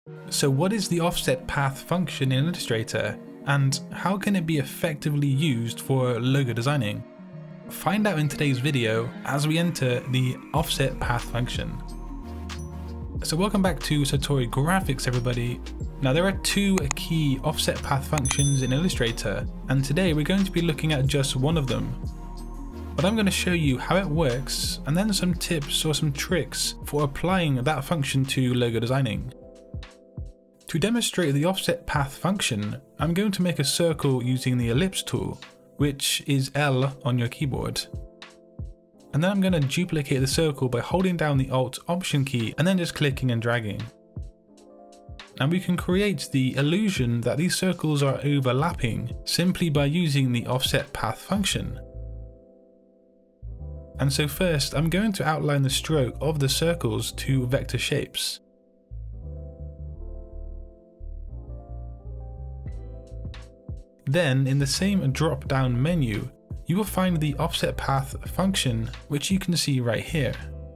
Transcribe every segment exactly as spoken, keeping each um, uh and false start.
So what is the offset path function in Illustrator, and how can it be effectively used for logo designing? Find out in today's video as we enter the offset path function. So welcome back to Satori Graphics, everybody. Now there are two key offset path functions in Illustrator, and today we're going to be looking at just one of them. But I'm going to show you how it works and then some tips or some tricks for applying that function to logo designing. To demonstrate the offset path function, I'm going to make a circle using the ellipse tool, which is L on your keyboard. And then I'm going to duplicate the circle by holding down the Alt Option key and then just clicking and dragging. Now we can create the illusion that these circles are overlapping simply by using the offset path function. And so first I'm going to outline the stroke of the circles to vector shapes. Then in the same drop down menu, you will find the offset path function, which you can see right here.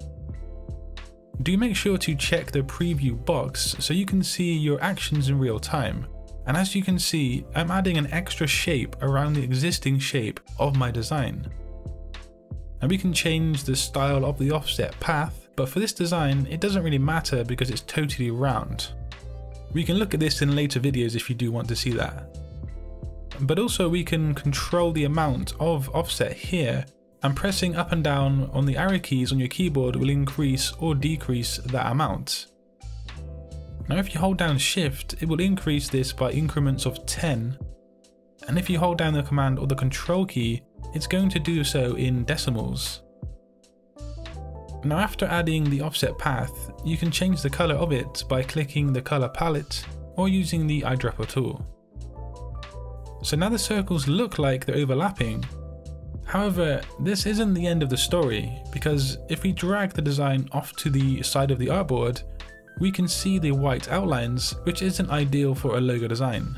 Do make sure to check the preview box so you can see your actions in real time. And as you can see, I'm adding an extra shape around the existing shape of my design. And we can change the style of the offset path, but for this design, it doesn't really matter because it's totally round. We can look at this in later videos if you do want to see that. But also we can control the amount of offset here, and pressing up and down on the arrow keys on your keyboard will increase or decrease that amount. Now if you hold down Shift, it will increase this by increments of ten. And if you hold down the Command or the Control key, it's going to do so in decimals. Now after adding the offset path, you can change the color of it by clicking the color palette or using the eyedropper tool. So now the circles look like they're overlapping. However, this isn't the end of the story, because if we drag the design off to the side of the artboard, we can see the white outlines, which isn't ideal for a logo design.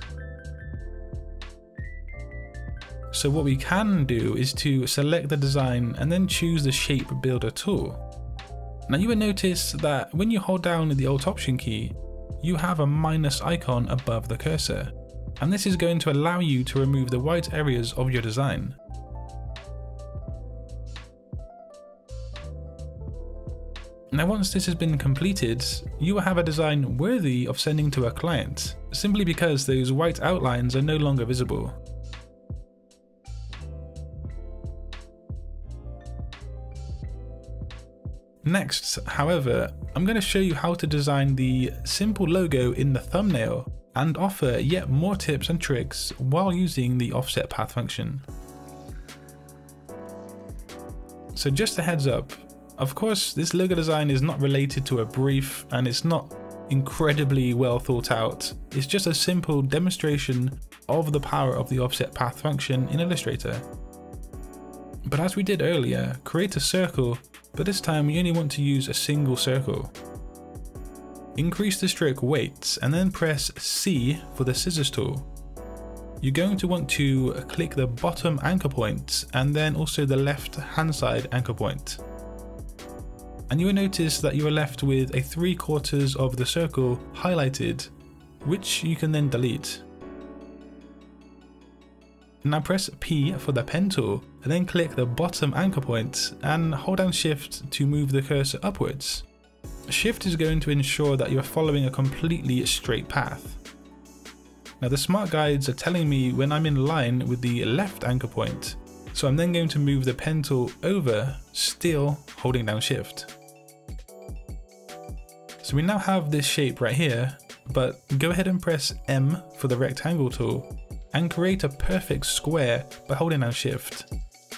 So what we can do is to select the design and then choose the Shape Builder tool. Now you will notice that when you hold down the Alt Option key, you have a minus icon above the cursor. And this is going to allow you to remove the white areas of your design. Now once this has been completed, you will have a design worthy of sending to a client, simply because those white outlines are no longer visible. Next, however, I'm going to show you how to design the simple logo in the thumbnail and offer yet more tips and tricks while using the offset path function. So just a heads up, of course this logo design is not related to a brief and it's not incredibly well thought out. It's just a simple demonstration of the power of the offset path function in Illustrator. But as we did earlier, create a circle, but this time we only want to use a single circle. Increase the stroke weight and then press C for the scissors tool. You're going to want to click the bottom anchor point and then also the left hand side anchor point. And you will notice that you are left with a three quarters of the circle highlighted, which you can then delete. Now press P for the pen tool and then click the bottom anchor point and hold down Shift to move the cursor upwards. Shift is going to ensure that you're following a completely straight path. Now the smart guides are telling me when I'm in line with the left anchor point, so I'm then going to move the pen tool over, still holding down Shift. So we now have this shape right here, but go ahead and press M for the rectangle tool and create a perfect square by holding down Shift.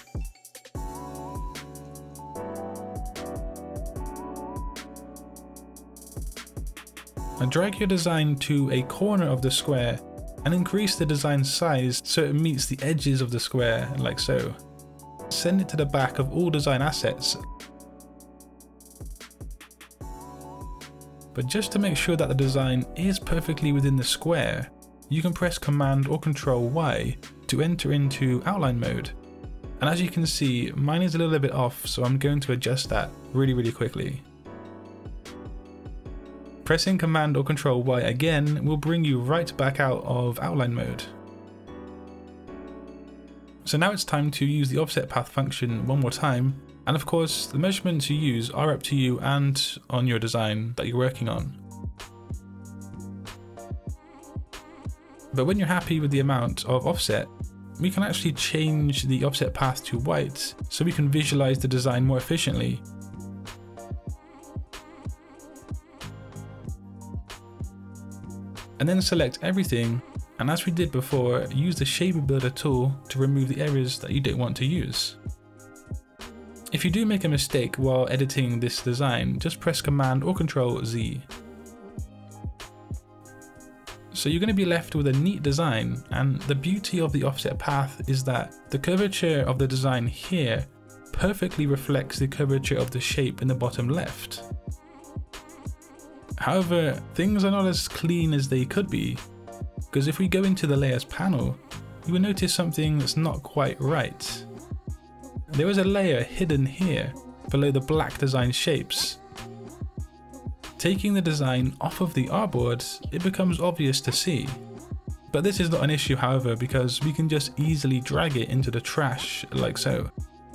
Now drag your design to a corner of the square and increase the design size so it meets the edges of the square, like so. Send it to the back of all design assets. But just to make sure that the design is perfectly within the square, you can press Command or Control Y to enter into outline mode. And as you can see, mine is a little bit off, so I'm going to adjust that really, really quickly. Pressing Command or Control Y again will bring you right back out of outline mode. So now it's time to use the offset path function one more time, and of course the measurements you use are up to you and on your design that you're working on. But when you're happy with the amount of offset, we can actually change the offset path to white so we can visualize the design more efficiently. And then select everything, and as we did before, use the Shape Builder tool to remove the areas that you don't want to use. If you do make a mistake while editing this design, just press Command or Control Z. So you're going to be left with a neat design, and the beauty of the offset path is that the curvature of the design here perfectly reflects the curvature of the shape in the bottom left. However, things are not as clean as they could be, because if we go into the layers panel, you will notice something that's not quite right. There is a layer hidden here below the black design shapes. Taking the design off of the artboard, it becomes obvious to see. But this is not an issue, however, because we can just easily drag it into the trash like so.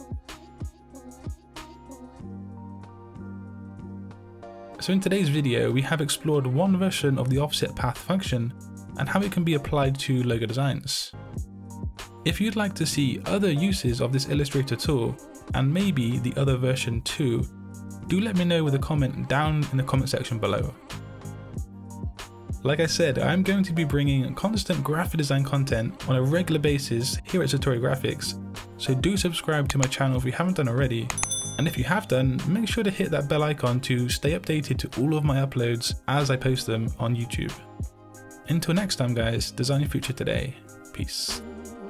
So in today's video, we have explored one version of the offset path function and how it can be applied to logo designs. If you'd like to see other uses of this Illustrator tool, and maybe the other version too, do let me know with a comment down in the comment section below. Like I said, I'm going to be bringing constant graphic design content on a regular basis here at Satori Graphics, so do subscribe to my channel if you haven't done already. And if you have done, make sure to hit that bell icon to stay updated to all of my uploads as I post them on YouTube. Until next time guys, design your future today. Peace.